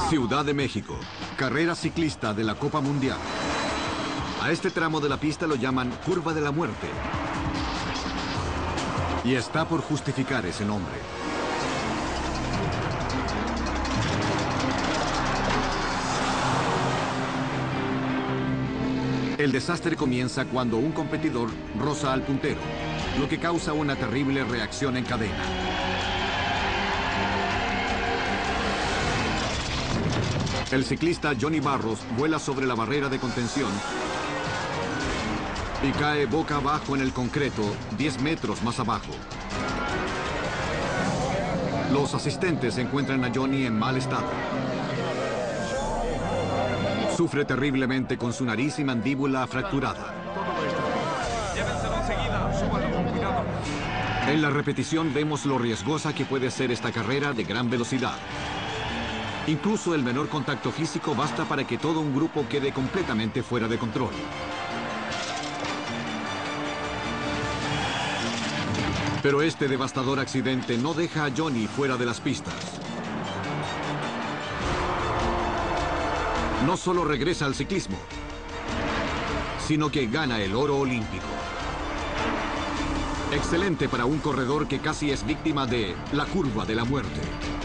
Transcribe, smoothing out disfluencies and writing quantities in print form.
Ciudad de México, carrera ciclista de la Copa Mundial. A este tramo de la pista lo llaman Curva de la Muerte. Y está por justificar ese nombre. El desastre comienza cuando un competidor roza al puntero, lo que causa una terrible reacción en cadena. El ciclista Johnny Barros vuela sobre la barrera de contención y cae boca abajo en el concreto 10 metros más abajo. Los asistentes encuentran a Johnny en mal estado. Sufre terriblemente con su nariz y mandíbula fracturada. En la repetición vemos lo riesgosa que puede ser esta carrera de gran velocidad. Incluso el menor contacto físico basta para que todo un grupo quede completamente fuera de control. Pero este devastador accidente no deja a Johnny fuera de las pistas. No solo regresa al ciclismo, sino que gana el oro olímpico. Excelente para un corredor que casi es víctima de la curva de la muerte.